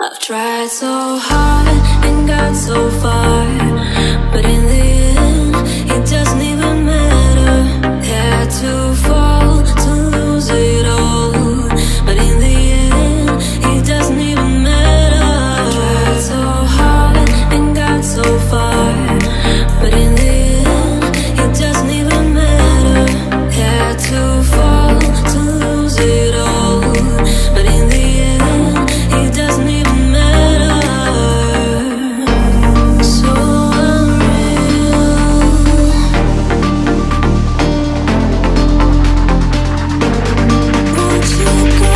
I've tried so hard and got so far, but in the end, it doesn't even matter. Had to fall to lose it all, but in the end, it doesn't even matter. I've tried so hard and got so far, but in the end, it doesn't even matter. Had to fall to lose it all, but in the end, it doesn't even matter. So unreal. Won't you go?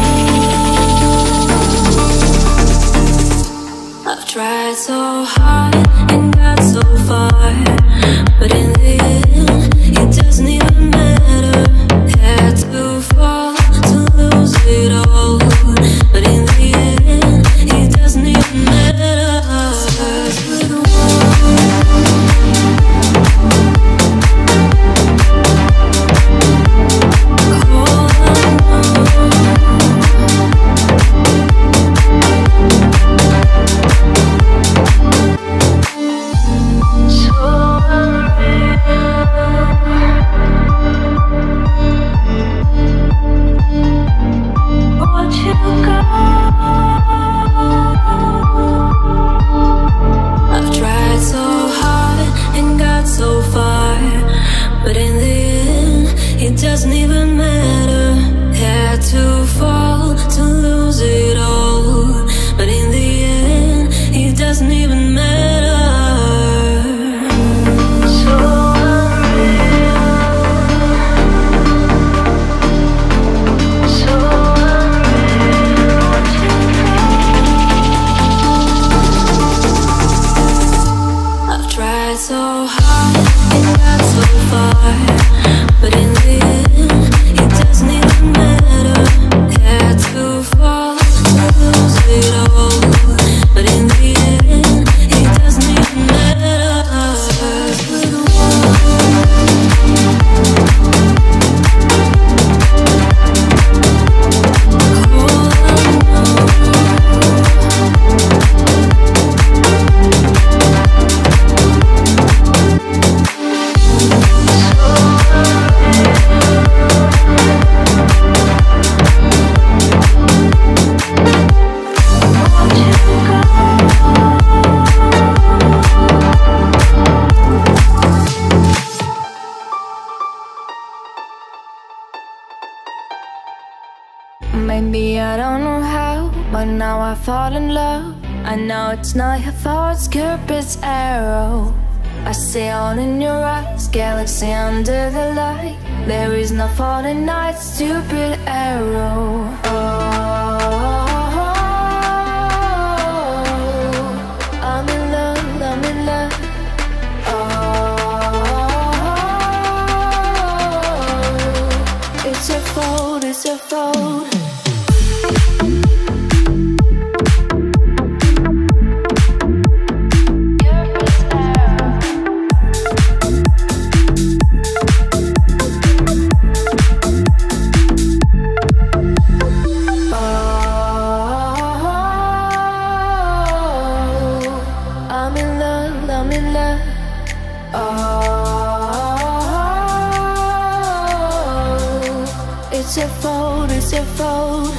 I've tried so hard and got so far, but in the end, it doesn't even matter. Had to fall to lose it all, but in the end, it doesn't even matter. Stars with doesn't even matter. Had to fall to lose it all, but in the end, it doesn't even matter. So unreal, so unreal. I've tried so hard and got so far, but in the end, it doesn't even matter. Had to fall to lose it all, but in the end, it doesn't even matter. Stars with maybe I don't know how, but now I fall in love. I know it's not your fault, it's Cupid's arrow. I see all in your eyes, galaxy under the light. There is no falling night, stupid arrow. I'm in love, I'm in love. It's a fold, it's a fold. It's a fold, it's a fold.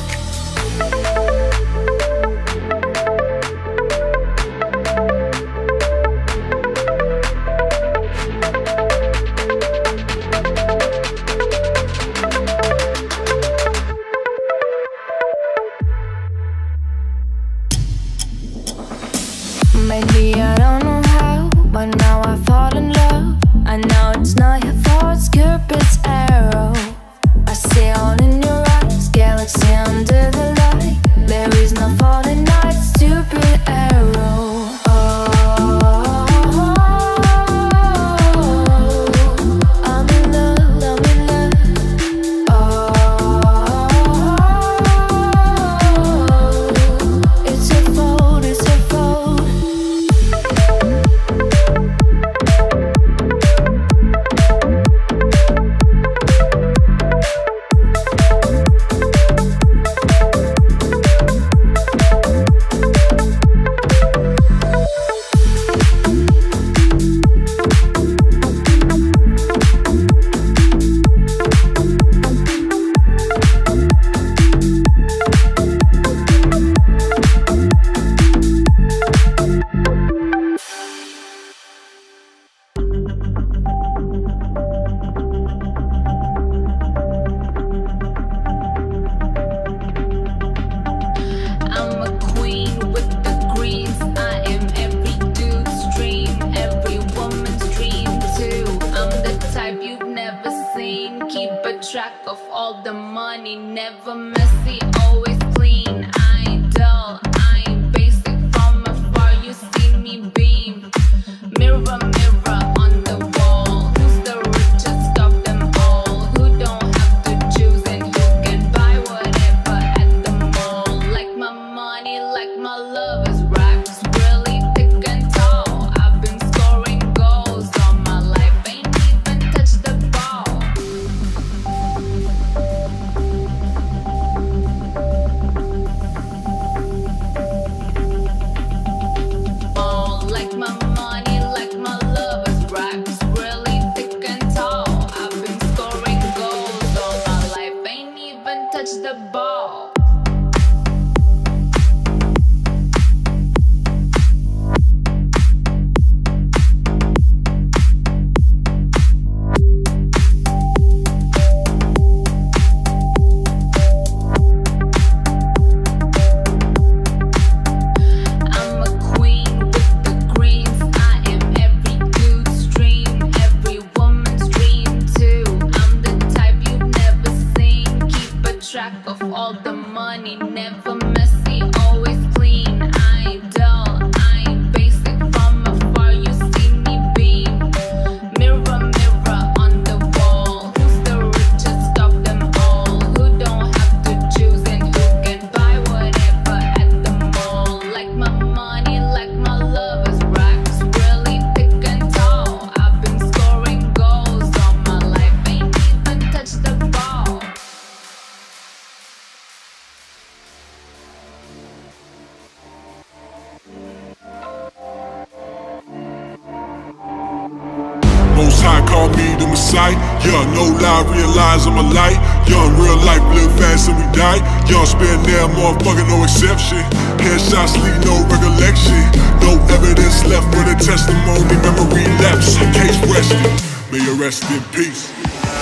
Maybe I don't know how, but now I fall in love. I know it's not your fault, it's Cupid's arrow. I see all in your eyes, galaxy under the light. There is no falling night, stupid arrow. I'm in love, I'm in love. It's a fold, it's a fold. of all the money. Never messy, always clean. I ain't dull, I ain't basic. From afar you see me beam. Mirror, mirror on the wall, who's the richest of them all? Who don't have to choose and who can buy whatever at the mall? Like my money, like my love is racks, really thick and tall. I've been scoring goals all my life, ain't even touched the ball. Like my money, like my love is racks, really thick and tall. I've been scoring goals all my life, ain't even touched the ball. Track of all the money, never messy, always clean. I ain't dull, I ain't basic. From afar you see me beam. Mirror, mirror on the wall, who's the richest of them all? Who don't have to choose and who can buy whatever at the mall? Like my money, like my love is racks, really thick and tall. I've been scoring goals all my life, ain't even touched the ball. Most High call me the Messiah. Yeah, no lie, realize I'm a light. Young, real life, live fast and we die. Young, spend there, motherfucker, no exception. Headshots leave no recollection. No evidence left for the testimony. Memory lapse, case rested. May you rest in peace.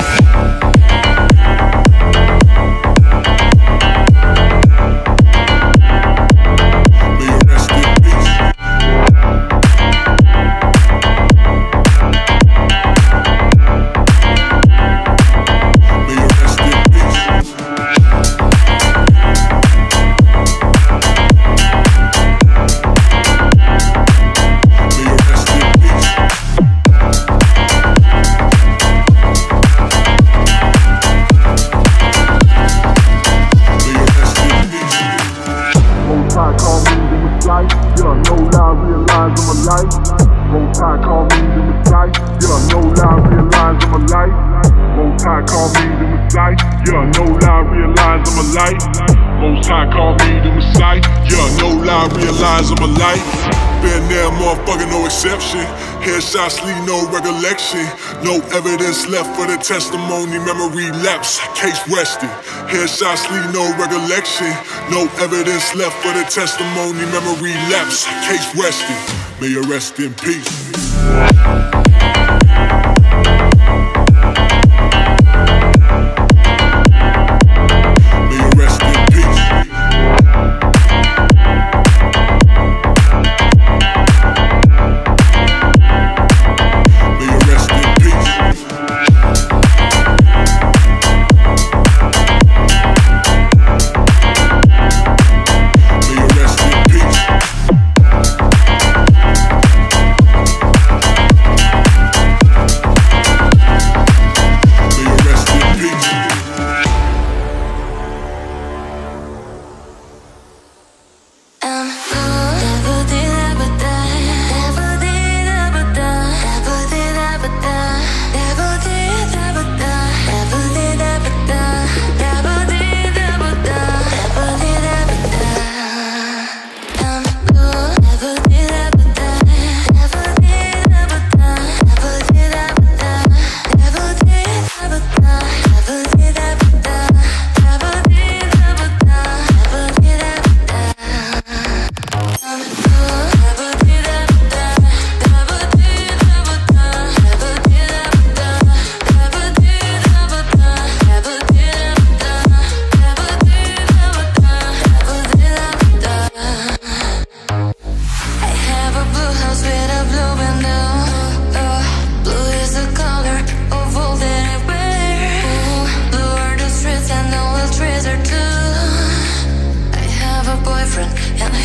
Most High call me the Messiah. Yeah, no lie, realize I'm a light. Most High call me the Messiah. Yeah, no lie, realize I'm a light. Most High call me the Messiah. Yeah, no lie, realize I'm a light. Been there, motherfucker, no exception. Headshots leave no recollection. No evidence left for the testimony. Memory lapse, case rested. Headshots leave no recollection. No evidence left for the testimony. Memory lapse, case rested. May you rest in peace.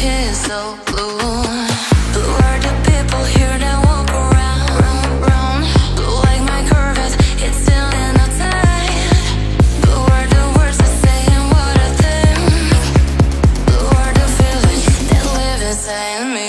hair so blue. Blue are the people here that walk around, round. Blue like my Corvette, it's still in a tide. Blue are the words I say and what I think. Blue are the feelings that live inside me.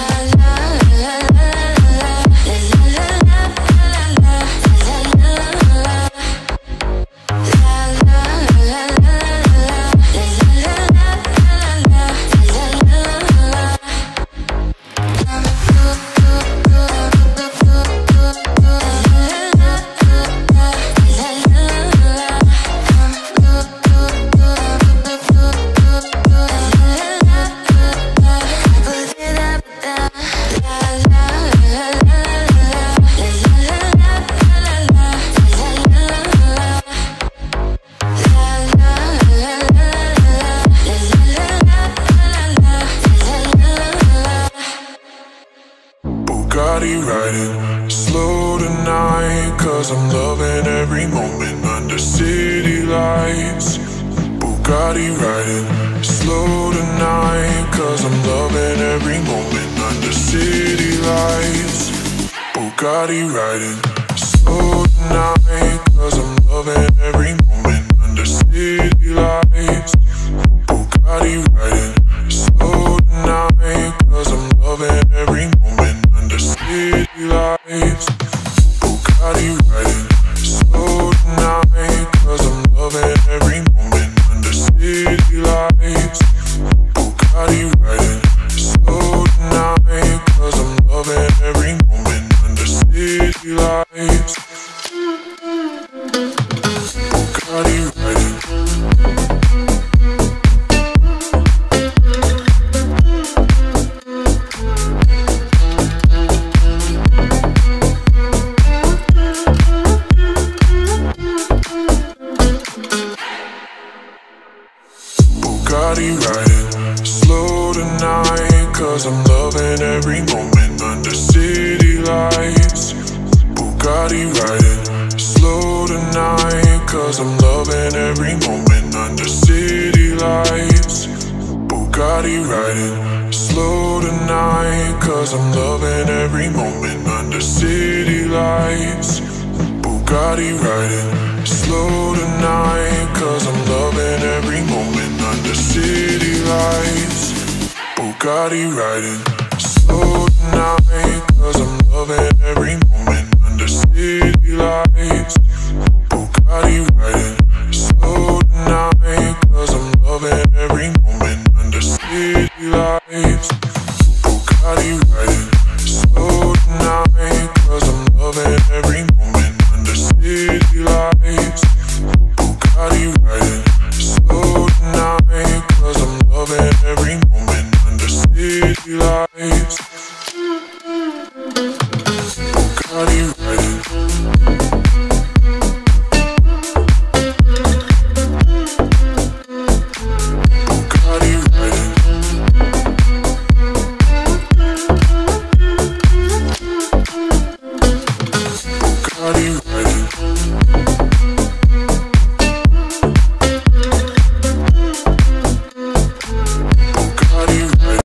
Bugatti riding slow tonight, cause I'm loving every moment under city lights. Bugatti riding slow tonight, cause I'm loving every moment under city lights. Bugatti riding slow tonight, cause I'm loving every moment under city lights. Bugatti riding slow tonight, cause I'm loving every moment under city lights. Bugatti riding slow tonight, cause I'm loving every moment under city lights. Bugatti riding slow tonight, cause I'm loving every moment under city lights. Bugatti riding. Bugatti riding slow tonight, cause I'm loving every moment under city lights. Bugatti riding slow tonight, cause I'm loving every moment under city lights. Bugatti riding slow tonight, cause I'm loving every moment under city lights. Bugatti riding slow tonight, cause I'm loving every moment under city lights. Bugatti riding slow tonight, cause I'm loving every moment under city lights. Bugatti riding slow tonight, cause I'm loving every moment under city lights. Bugatti riding.